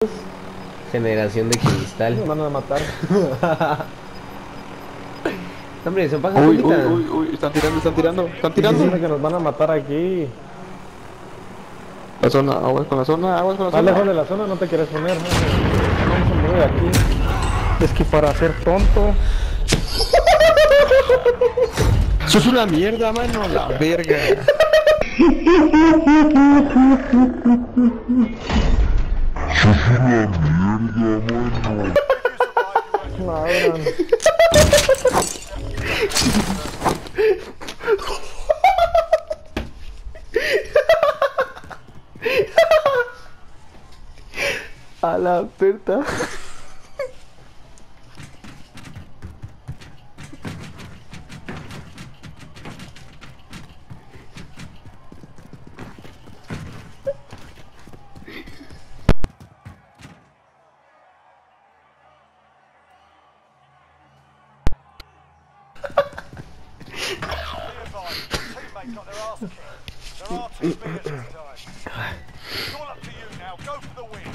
Generación de cristal. Nos van a matar. Hombre, son pajas Uy, uy, bonitas. uy, uy, están tirando, están Sí, tirando. diciendo que nos van a matar aquí. La zona, aguas con la zona, aguas con la Más lejos zona. de la zona no te quieres poner. Vamos a mover aquí. Es que para ser tonto. Sos una mierda, mano, la verga. Ladran. A la puerta. Teammate got their arse kicked. There are two beers this time. It's all up to you now. Go for the win.